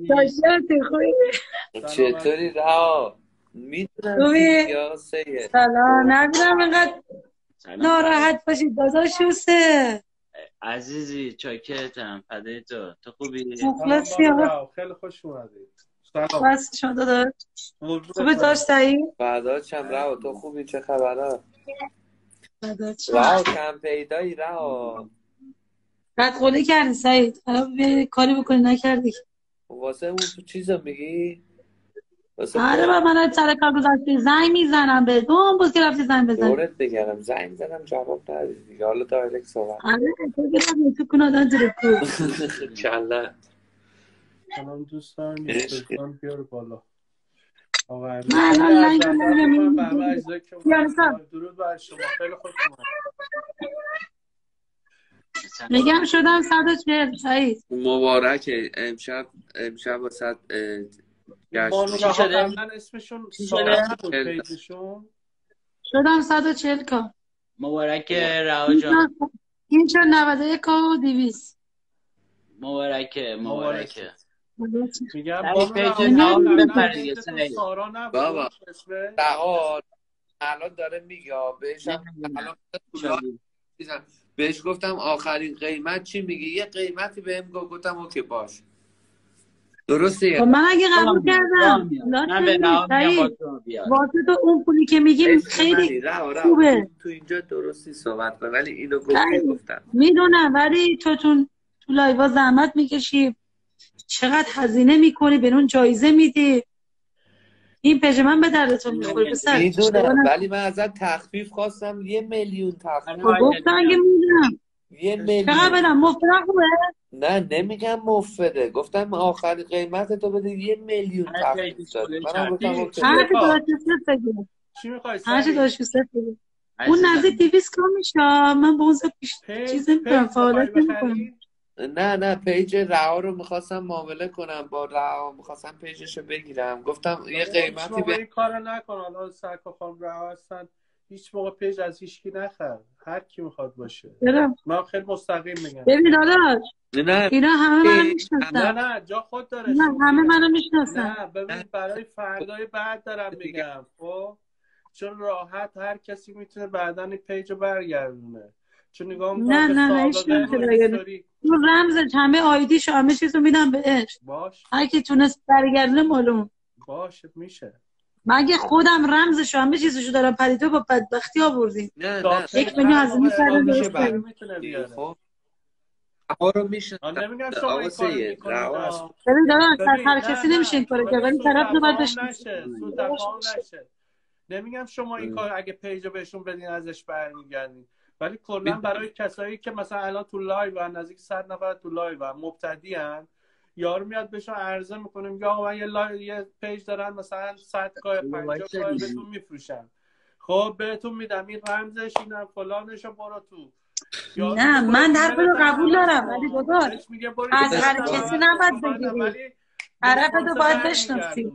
چطوری رها؟ میدونم یا سید سلام. نبیدم اینقدر ناراحت باشید داداش یوسف عزیزی. چاکرتم فدای تو. تو خوبی؟ خیلی خوش اومدید. سلام. بس شما داداش خوبه داشت سعید؟ فداچم رها. تو خوبی؟ چه خبره؟ رها کم پیدایی رها. قد قوله کردی سعید. الان بیا کاری بکنی نکردی. واسه اون تو چیزا میگی؟ آره با من سر کار گذاشتی زنگ میزنم به دوم بود که رفتی زنگ بزنی. دورت بگرم زنگ زدم جواب ندادی دیگه. حالا دایرکت صحبت. آره تو گرم تو کنادن تو کو. کلا. سلام دوستان. دوستان بیار بالا. آقا من لنگ لنگ درود بر شما. خیلی خوش اومدید. میگم شدم صد و چهل سعید. مبارکه. امشب امشب واسه چی شده؟ من اسمشون سارا بود پیجشون. شدم صد و چهل کار. مبارکه رها جان. این شد نود و یک و دویست. مبارکه مبارکه. میگم بابا بابا رها الان داره میگه بهش الان بهش گفتم آخرین قیمت چی میگی؟ یه قیمتی بهم گفت. گفتم اوکی باش درسته. من اگه قبول کردم من به رها میگم واسه تو اون پولی که میگیم خیلی خوبه. تو اینجا درستی صحبت کن ولی اینو گفتی گفتم میدونم ولی تو تو تو لایوا زحمت میکشی چقدر هزینه میکنی به اون جایزه میدی. این پیج من به دردتون میخوره پسر. میدونم ولی من ازت تخفیف خواستم. یه میلیون تخفیف گفتم که میدونم. یه میلیون چقدر بدم مفت خوبه؟ نه نمیگم مفته. گفتم آخری قیمت تو بده. یه میلیون تخفیف داد. منم گفتم اوکی. هر چی داشت صفر بگیر. چی می‌خوای؟ هر چی داشت صفر بگیر. اون نزدیک دویست کم میشه. من به اون پیش چیز نمی‌کنم فعالیت نمی‌کنم. نه نه پیج رها رو میخواستم معامله کنم با رها. میخواستم پیجش رو بگیرم. گفتم یه قیمتی به این کارو نکن. حالا سرکا خانم رها هستن هیچ موقع پیج از هیچکی نخر. هر کی میخواد باشه. من خیلی مستقیم میگم. ببین داداش نه اینا همه منو میشناسن. نه نه جا خود داره. نه همه منو میشناسن. نه ببین برای فردای بعد دارم میگم. خب چون راحت هر کسی میتونه بعداً این پیج رو برگردونه. چون نگاه میکنم نه نه نه هیچ اون رمزش همه آیدیش همه چیزو میدم بهش. باش. هر کی تونست برگردونه معلوم. باشه میشه. مگه خودم رمزشو همه چیزشو دارم پریدو با بدبختی آوردیم. نه نه یک میلیون از این سر میشه میتونه بیاره. خب آقا رو میشه. نمیگم شما این کارو میکنید. ببین داداش هر کسی نمیشه این کارو کرد ولی طرف رو باید بشه. سو تفاهم نشه. نمیگم شما این کار اگه پیجو بهشون بدین ازش برمیگردین. ولی کلا برای کسایی که مثلا الان تو لایو و نزدیک صد نفر تو لایو و مبتدی ان یارو میاد بهشون عرضه میکنه میگه آقا من یه لایو یه پیج دارن مثلا صد کا پنجاه کا بهتون میفروشم. خب بهتون میدم این رمزش اینم فلانشو برو تو. نه من حرف رو قبول دارم ولی داداش از هر کسی نباید بگیری. طرف تو باید بشناسی.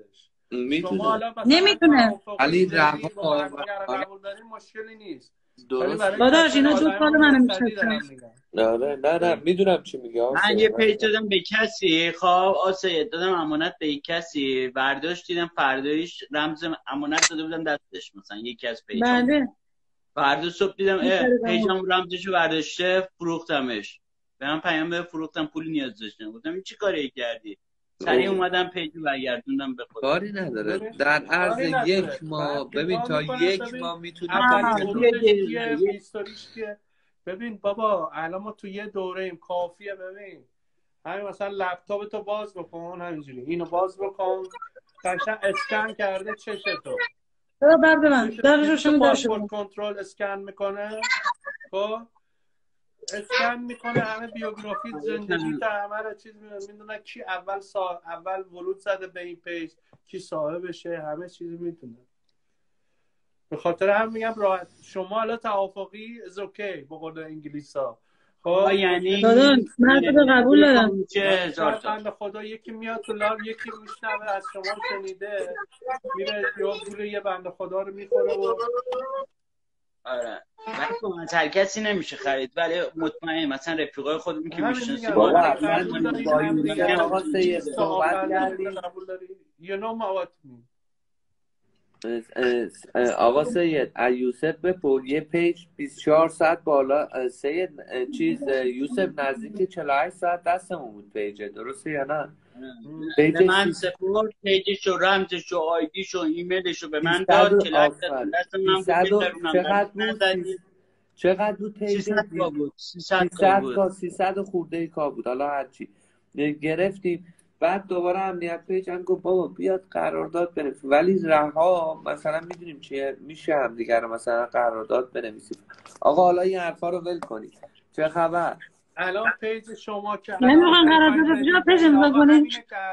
میتونه نمیتونه علی رها قبول داریم مشکلی نیست. داداش اینا جز کار منو میشناسن. نه نه نه نه میدونم چی میگه. من یه پیج دادم به کسی. خب آسه دادم امانت به کسی برداشت دیدم فردایش رمز امانت داده بودم دستش مثلا یکی از پیجام. بله فردا صبح دیدم پیجام رمزشو برداشته فروختمش. به من پیام به فروختم پولی نیاز داشتم. گفتم این چی کاری کردی؟ سریع اومدم پیج برگردوندم به خودم. کاری نداره در عرض یک ماه. ببین تا یک ماه میتونی اولی ورودش کیه هیستوریش کیه ببین بابا الان ما تو یه دوره ایم کافیه. ببین همین مثلا لپتاپ تو باز بکن، همینجوری اینو باز بکن، قشنگ اسکن کرده چشتو. چرا بعد من درشو پاسپورت کنترل اسکن میکنه، خب اسکن میکنه همه بیوگرافی زندگی تا همه رو چیز میدونه، کی اول سا... اول ورود زده به این پیج، کی صاحبشه، همه چیز میدونه. به خاطر هم میگم راحت شما حالا توافقی از اوکی به قول انگلیسا. خب یعنی داداش من تو قبول دارم. بنده خدا یکی میاد تو لاب یکی میشنوه از شما شنیده میره یا پول یه بنده خدا رو میخوره و آره من از هر کسی نمیشه خرید، ولی مطمئن مثلا رفیقای خودمون که میشناسیم بابا من با یوسف آقا سید صحبت کردیم. you know what I mean. آقا سید از یوسف بپرس یه پیج بیست و چهار ساعت بالا. سید چیز یوسف نزدیک چهل و هشت ساعت دستمون بود پیجه، درسته یا نه؟ به من سپورت پیجشو رمزشو آیدیشو ایمیلشو به من داد که دست من بود. چقدر بود؟ چقدر بود پیجه؟ سیصد کا بود. سیصد خورده کا بود. حالا هرچی گرفتیم. بعد دوباره امنیت پیج هم گفت بابا بیاد قرارداد بنویسیم، ولی رها مثلا میدونیم چیه میشه هم دیگه رو مثلا قرارداد بنویسیم. آقا حالا این حرفا رو ول کنید. چه خبر؟ الان پیج شما که نمیخوان قرارداد بجا پیج امضا کنید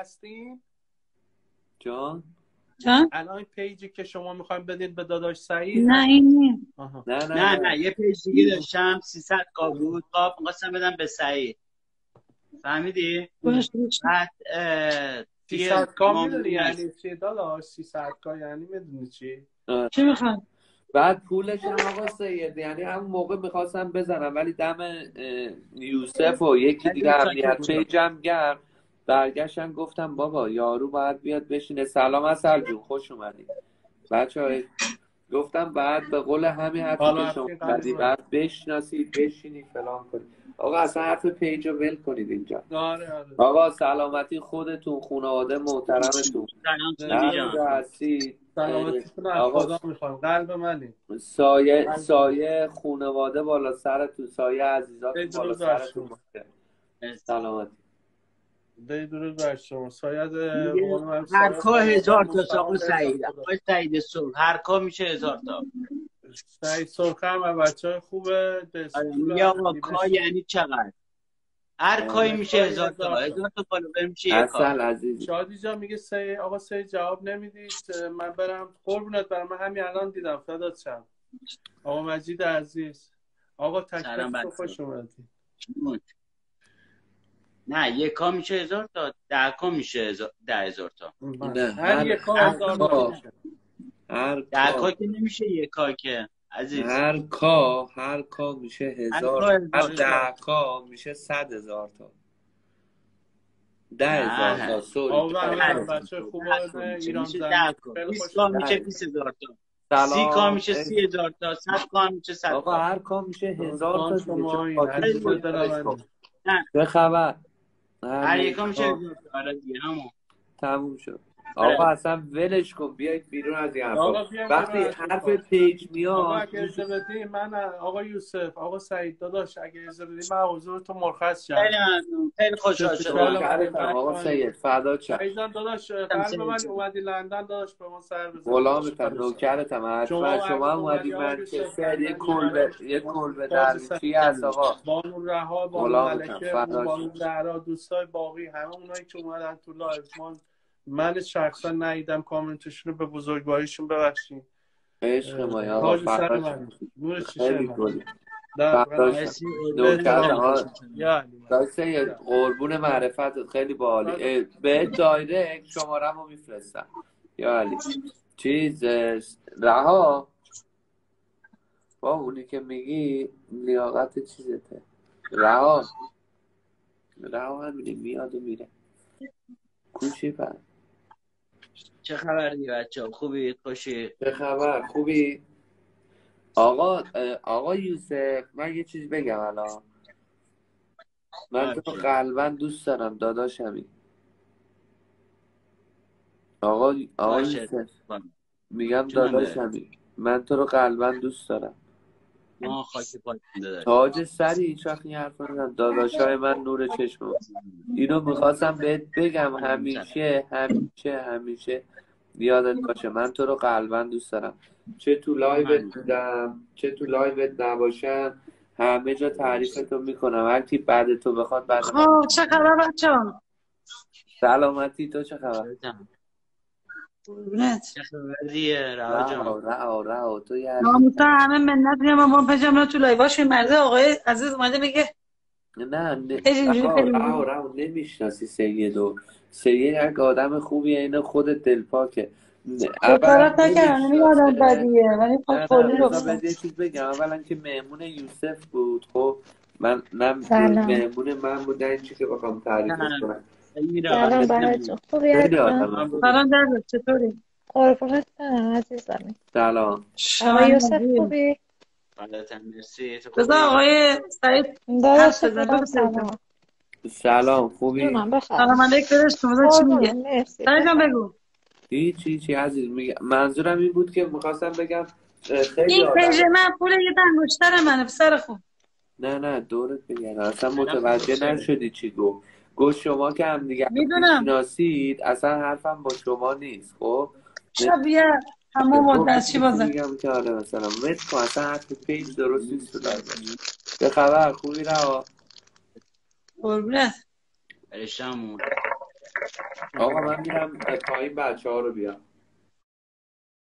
جان جان الان پیجی که شما میخوایم بدید به داداش سعید نه این نیست. نه نه نه نه یه پیج دیگه داشتم سیصد کا بود، قاب می‌خواستم بدم به سعید، فهمیدی؟ بعد سیصد کا میدونی یعنی چی داداش؟ سیصد کا یعنی میدونی چی؟ چی میخوان؟ بعد پولش هم آقا سید یعنی همون موقع میخواستم بزنم ولی دم یوسف و یکی دیگه امنیت پیجم گرم برگشتم گفتم بابا یارو باید بیاد بشینه. سلام اصل جون خوش اومدی بچه های. گفتم بعد به قول همین حرفی که شما بدی بعد بشناسید بشینید فلان کنید. آقا اصلا حرف پیج رو ول کنید اینجا. آره آره. آقا سلامتی خودتون خانواده محترمتون سلام هستید. سلامتیتون از خدا میخوام، قلب منی. سایه سایه خانواده بالا سرتون، سایه عزیزاتون بالا سرتون باشه. سلامتی. دی درود بر شما. سایه هر کا هزار تا آقا سعید. آقا سعید صبح هر کا میشه هزار تا. سعید صبح هم بچه‌های خوبه. میگه آقا کا یعنی چقدر؟ هر کاری میشه هزار تا. هزار تا فالوور میشه یک کا. اصل عزیز. شادی جان میگه سعید آقا سعید جواب نمیدید من برم قربونت برم. من همین الان دیدم فدات شم. آقا مجید عزیز آقا تک تک خوش اومدی. نه یک کا میشه هزار تا، ده کا میشه ده هزار تا. نه هر یک کا هزار تا میشه. هر ده کا که نمیشه یک کا که عزیز. هر کا هر کا میشه هزار تا. ده کا میشه صد هزار تا. ده هزار تا سوری. آقا بچه خوبه ایران زمین. بیست کا میشه بیست هزار تا. سی کا میشه سی هزار تا. صد کا میشه صد. آقا هر کا میشه هزار تا. شما چه خبر؟ هر یکا میشه هزار تا. آره دیگه همون تموم شد. آقا اصلا ولش کن بیایید بیرون از این حرفا. وقتی حرف پیج میاد آقا اگه اجازه بدی من آقا یوسف آقا سعید داداش اگه اجازه بدی من حضور تو مرخص شم. خیلی ممنون خیلی خوشحال شدم آقا سعید فدا چم. سعید جان داداش قلب من اومدی لندن داداش به ما سر بزن. غلامتم نوکرتم. حتما شما هم اومدی منچستر یه کلبه یه کلبه درویشی از آقا بانو رها بانو ملکه بانو زهرا دوستای باقی همه اونایی که اومدن تو لایو من شخصا ندیدم کامنتشون رو به بزرگواریشون ببخشید. عشق ما یا آقا فردا نور چشم من داشته قربون معرفت خیلی باحالی. به دایرکت شماره‌مو میفرستم یا علی چیز رها با اونی که میگی لیاقت چیزته. رها رها همینی میاد و میره کوچی پر. چه خبر دی بچه ها؟ خوبی؟ خوشی؟ چه خبر؟ خوبی؟ آقا آقا یوسف من یه چیز بگم الان. من تو قلبا دوست دارم داداشمی. آقا آقا یوسف میگم داداشمی من تو رو قلبا دوست دارم. ما خاکی پاتونده داریم. تاج سری هیچ وقت این حرف نزن داداشای من نور چشم. اینو میخواستم بهت بگم همیشه همیشه همیشه یادت باشه من تو رو قلبا دوست دارم، چه تو لایوت بودم چه تو لایوت نباشم همه جا تعریفتو میکنم، هر کی بعد تو بخواد بعد من. خب چه خبر بچه‌ها؟ سلامتی، تو چه خبر؟ قربونت. چه خبریه رها جان؟ رها رها تو یه ناموسا همه منت میام ما پجم را تو لایواش مرده آقای عزیز اومده میگه نه نه رها رها نمیشناسی سیدو. سید یک آدم خوبیه، اینو خودت دلپاکه. بکارت نکردم نمی آدم بدیه ولی خب کلی رو بذار یه چیز بگم. اولا که مهمون یوسف بود، خب من نه مهمون من بود نه این چی که بخوام تعریف کنم. سلام براتون خوبی هستم. سلام درد چطوری؟ قربونت برم عزیزمی. سلام آقای یوسف خوبی؟ مرسی. بذار آقای سعید داداش بزن. سلام سلام خوبی؟ سلام علیک داداش شما چی میگه؟ سعید جان بگو. هیچی چی عزیز میگم. منظورم این بود که میخواستم بگم خیلی این پیج من پول یه انگشتر منه پسر خوب. نه نه دورت بگم اصلا متوجه نشدی چی گفت. گفت شما که هم دیگه میشناسید اصلا حرفم با شما نیست. خب شبیه همه مدت چی بازه میگم که آره مثلا مت کن اصلا حرف پیج درست نیست. تو به خبر خوبی رها قربونت برشمون. آقا من میرم پایین بچه ها رو بیام.